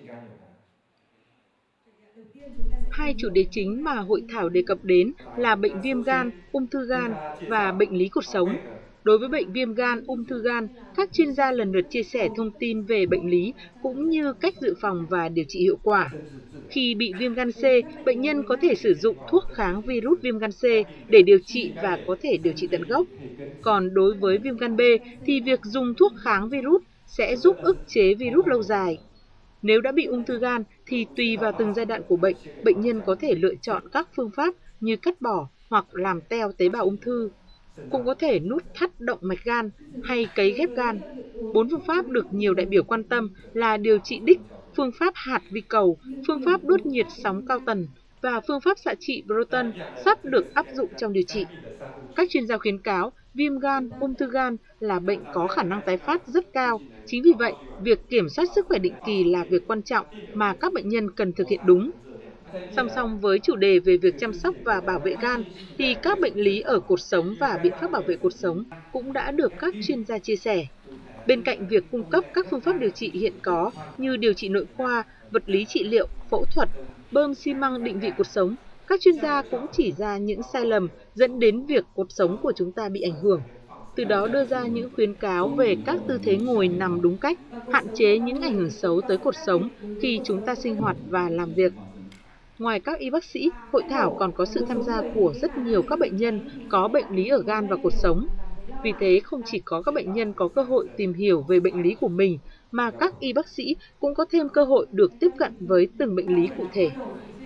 Hai chủ đề chính mà hội thảo đề cập đến là bệnh viêm gan, ung thư gan và bệnh lý cột sống. Đối với bệnh viêm gan, ung thư gan, các chuyên gia lần lượt chia sẻ thông tin về bệnh lý cũng như cách dự phòng và điều trị hiệu quả. Khi bị viêm gan C, bệnh nhân có thể sử dụng thuốc kháng virus viêm gan C để điều trị và có thể điều trị tận gốc. Còn đối với viêm gan B thì việc dùng thuốc kháng virus sẽ giúp ức chế virus lâu dài. Nếu đã bị ung thư gan thì tùy vào từng giai đoạn của bệnh, bệnh nhân có thể lựa chọn các phương pháp như cắt bỏ hoặc làm teo tế bào ung thư, cũng có thể nút thắt động mạch gan hay cấy ghép gan. Bốn phương pháp được nhiều đại biểu quan tâm là điều trị đích, phương pháp hạt vi cầu, phương pháp đốt nhiệt sóng cao tần và phương pháp xạ trị proton sắp được áp dụng trong điều trị. Các chuyên gia khuyến cáo viêm gan, ung thư gan là bệnh có khả năng tái phát rất cao. Chính vì vậy, việc kiểm soát sức khỏe định kỳ là việc quan trọng mà các bệnh nhân cần thực hiện đúng. Song song với chủ đề về việc chăm sóc và bảo vệ gan, thì các bệnh lý ở cột sống và biện pháp bảo vệ cột sống cũng đã được các chuyên gia chia sẻ. Bên cạnh việc cung cấp các phương pháp điều trị hiện có như điều trị nội khoa, vật lý trị liệu, phẫu thuật, bơm xi măng định vị cột sống, các chuyên gia cũng chỉ ra những sai lầm dẫn đến việc cột sống của chúng ta bị ảnh hưởng. Từ đó đưa ra những khuyến cáo về các tư thế ngồi nằm đúng cách, hạn chế những ảnh hưởng xấu tới cột sống khi chúng ta sinh hoạt và làm việc. Ngoài các y bác sĩ, hội thảo còn có sự tham gia của rất nhiều các bệnh nhân có bệnh lý ở gan và cột sống. Vì thế, không chỉ có các bệnh nhân có cơ hội tìm hiểu về bệnh lý của mình, mà các y bác sĩ cũng có thêm cơ hội được tiếp cận với từng bệnh lý cụ thể.